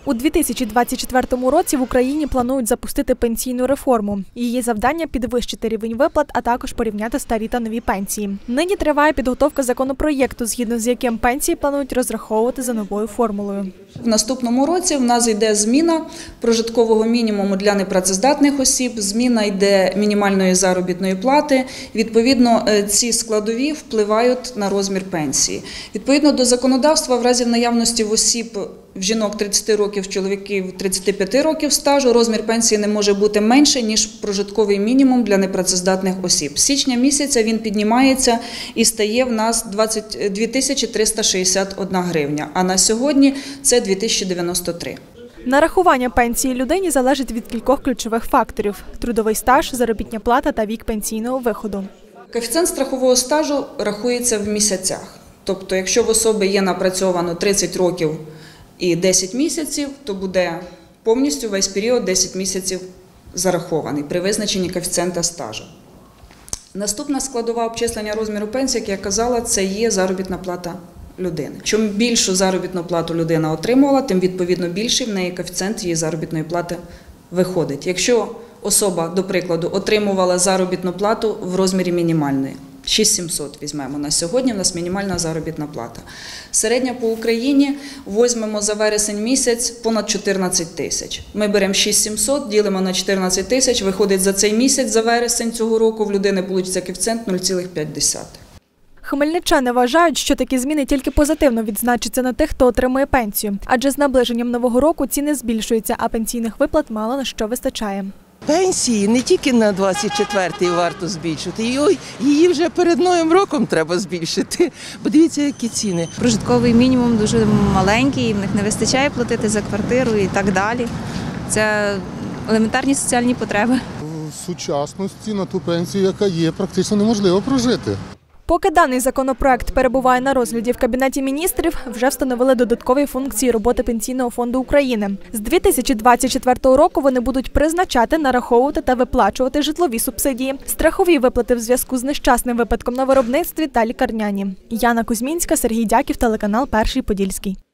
У 2024 році в Україні планують запустити пенсійну реформу. Її завдання – підвищити рівень виплат, а також порівняти старі та нові пенсії. Нині триває підготовка законопроєкту, згідно з яким пенсії планують розраховувати за новою формулою. В наступному році в нас йде зміна прожиткового мінімуму для непрацездатних осіб, зміна йде мінімальної заробітної плати. Відповідно, ці складові впливають на розмір пенсії. Відповідно до законодавства, в разі наявності в осіб, в жінок 30 років, в чоловіків 35 років стажу, розмір пенсії не може бути менше, ніж прожитковий мінімум для непрацездатних осіб. З січня місяця він піднімається і стає в нас 22 361 гривня, а на сьогодні це 2093. Нарахування пенсії людині залежить від кількох ключових факторів – трудовий стаж, заробітна плата та вік пенсійного виходу. Коефіцієнт страхового стажу рахується в місяцях. Тобто, якщо в особи є напрацьовано 30 років і 10 місяців, то буде повністю весь період 10 місяців зарахований при визначенні коефіцієнта стажу. Наступна складова обчислення розміру пенсії, як я казала, це є заробітна плата людини. Чим більшу заробітну плату людина отримувала, тим відповідно більший в неї коефіцієнт її заробітної плати виходить. Якщо особа, до прикладу, отримувала заробітну плату в розмірі мінімальної, 6700 візьмемо на сьогодні, у нас мінімальна заробітна плата. Середня по Україні візьмемо за вересень місяць понад 14 тисяч. Ми беремо 6700, ділимо на 14 тисяч, виходить за цей місяць, за вересень цього року, в людини вийде коефіцієнт 0,5. Хмельничани вважають, що такі зміни тільки позитивно відзначаться на тих, хто отримує пенсію. Адже з наближенням нового року ціни збільшуються, а пенсійних виплат мало на що вистачає. Пенсії не тільки на 24-й варто збільшити, її вже перед Новим роком треба збільшити. Бо дивіться, які ціни. Прожитковий мінімум дуже маленький, в них не вистачає платити за квартиру і так далі. Це елементарні соціальні потреби. В сучасності на ту пенсію, яка є, практично неможливо прожити. Поки даний законопроект перебуває на розгляді в Кабінеті міністрів, вже встановили додаткові функції роботи Пенсійного фонду України. З 2024 року вони будуть призначати, нараховувати та виплачувати житлові субсидії, страхові виплати в зв'язку з нещасним випадком на виробництві та лікарняні. Яна Кузьмінська, Сергій Дяків, телеканал «Перший Подільський».